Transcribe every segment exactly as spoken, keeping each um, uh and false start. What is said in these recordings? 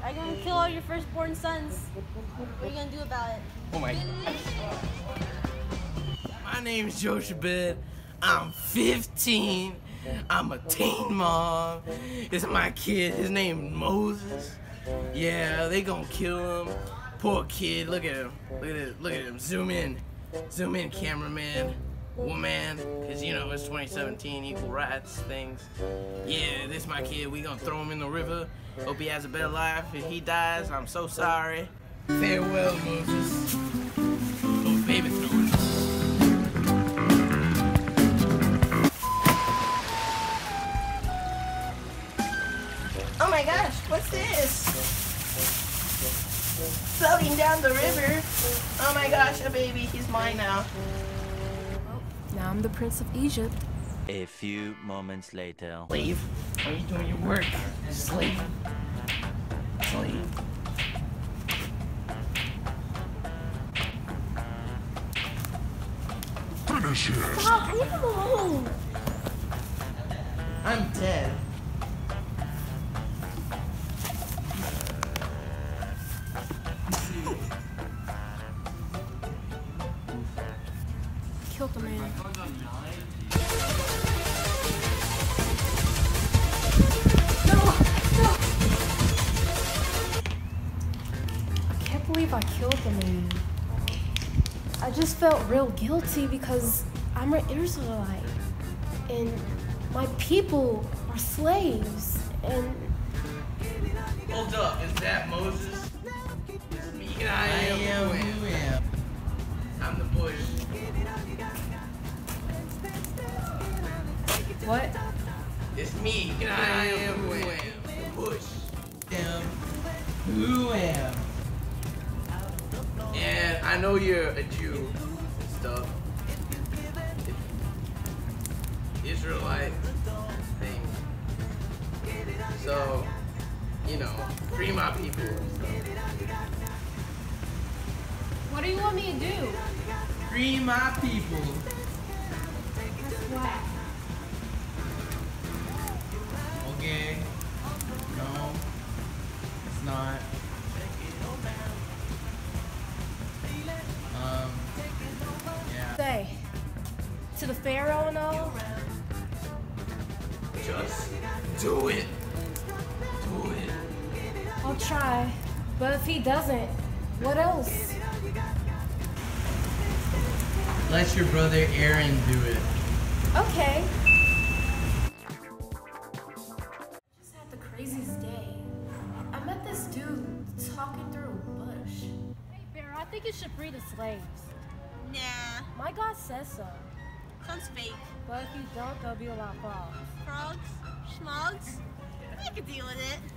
I'm gonna kill all your firstborn sons. What are you gonna do about it? Oh my gosh. My name's Jochebed. I'm fifteen. I'm a teen mom. It's my kid. His name's Moses. Yeah, they gonna kill him. Poor kid. Look at him. Look at it. Look at him. Zoom in. Zoom in, cameraman. Woman. Cause you know it's twenty seventeen. Equal rights things. Yeah, this my kid. We gonna throw him in the river. Hope he has a better life. If he dies, I'm so sorry. Farewell, Moses. Oh, baby, throw it. Oh my gosh, what's this? Floating down the river. Oh my gosh, a baby, he's mine now. Well, now I'm the Prince of Egypt. A few moments later. Slave, are you doing your work? Slave. Slave. Finish it. Stop, leave him alone. I'm dead. Killed the man. I can't believe I killed the man. I just felt real guilty because I'm an Israelite and my people are slaves and... Hold up, is that Moses? It's me. I am who am. I'm the bush. What? It's me. I am who am. The bush. Am who am. And I know you're a Jew and stuff. Israelite thing. So, you know, free my people and stuff. What do you want me to do? Free my people. What? Okay. No. It's not. Um. Yeah. Say, to the Pharaoh and all? Just do it. Do it. I'll try, but if he doesn't, what else? Let your brother Aaron do it. Okay. Just had the craziest day. I met this dude talking through a bush. Hey, Bear, I think you should free the slaves. Nah, My God says so. sounds fake. But if you don't, there'll be a lot of frogs. Frogs? Schmogs? I could deal with it.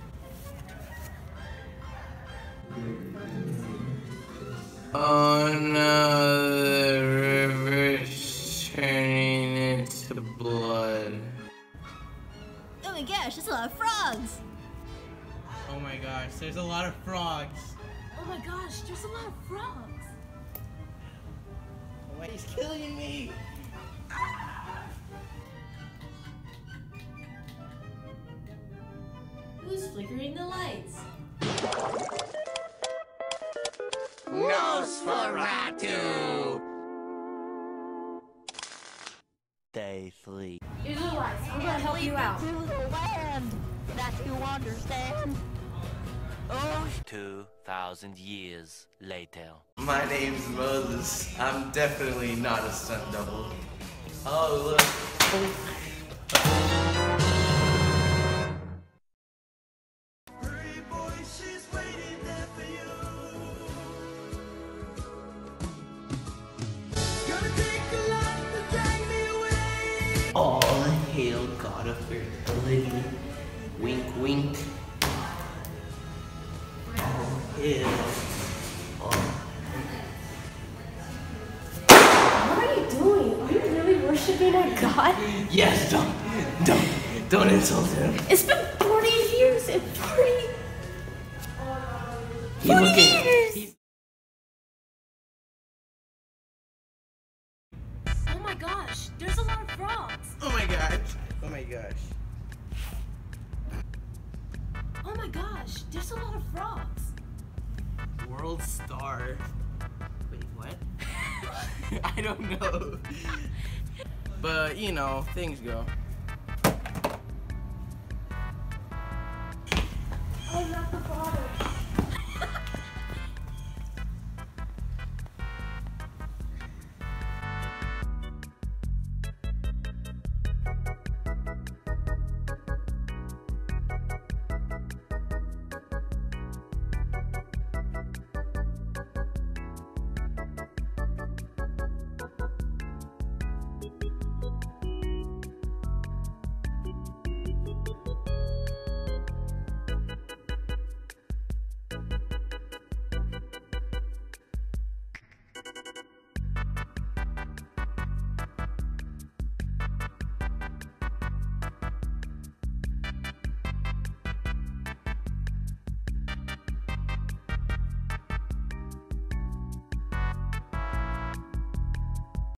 Oh no, the river's turning into blood. Oh my gosh, there's a lot of frogs. Oh my gosh, there's a lot of frogs. Oh my gosh, there's a lot of frogs. Oh, he's killing me. Who's flickering the lights? Nosferatu! Day three. Israelites, I'm gonna help you out. To the land that you understand. Oh, Two thousand years later. My name's Moses. I'm definitely not a stunt double. Oh, look. Oh. All hail God of fertility. Wink, wink. All hail. All. What are you doing? Are you really worshiping a God? Yes, don't, don't, don't insult him. It's been forty years and forty... He's forty looking. years! He's, Oh my gosh, there's a lot of frogs. oh my gosh. Oh my gosh. Oh my gosh, there's a lot of frogs. World star. Wait, what? I don't know. But, you know, things go.